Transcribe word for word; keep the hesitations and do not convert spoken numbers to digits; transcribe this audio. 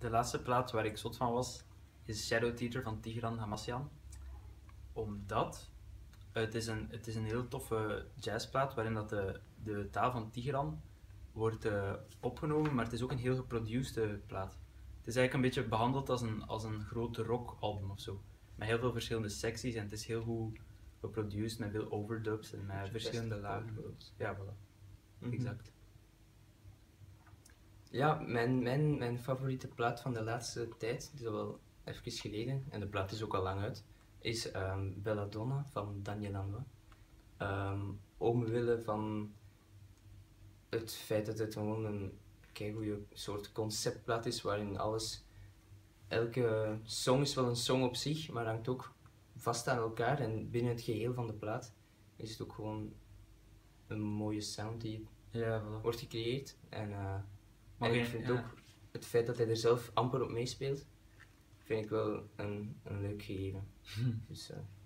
de laatste plaat waar ik zot van was, is Shadow Teeter van Tigran Hamasyan. Omdat het is een, het is een heel toffe jazzplaat waarin dat de, de taal van Tigran wordt uh, opgenomen, maar het is ook een heel geproduceerde plaat. Het is eigenlijk een beetje behandeld als een, als een grote rockalbum of zo. Met heel veel verschillende secties en het is heel goed geproduced met veel overdubs en met verschillende lagen. Ja, voilà. Mm-hmm. Exact. Ja, mijn, mijn, mijn favoriete plaat van de laatste tijd, die is al wel even geleden, en de plaat is ook al lang uit, is um, Belladonna van Daniel Lanois. Um, omwille van het feit dat het gewoon een keigoeie soort conceptplaat is, waarin alles, elke song is wel een song op zich, maar hangt ook vast aan elkaar en binnen het geheel van de plaat is het ook gewoon een mooie sound die ja, voilà. wordt gecreëerd. En, uh, maar en ik vind ja. ook het feit dat hij er zelf amper op meespeelt, vind ik wel een, een leuk gegeven. dus, uh,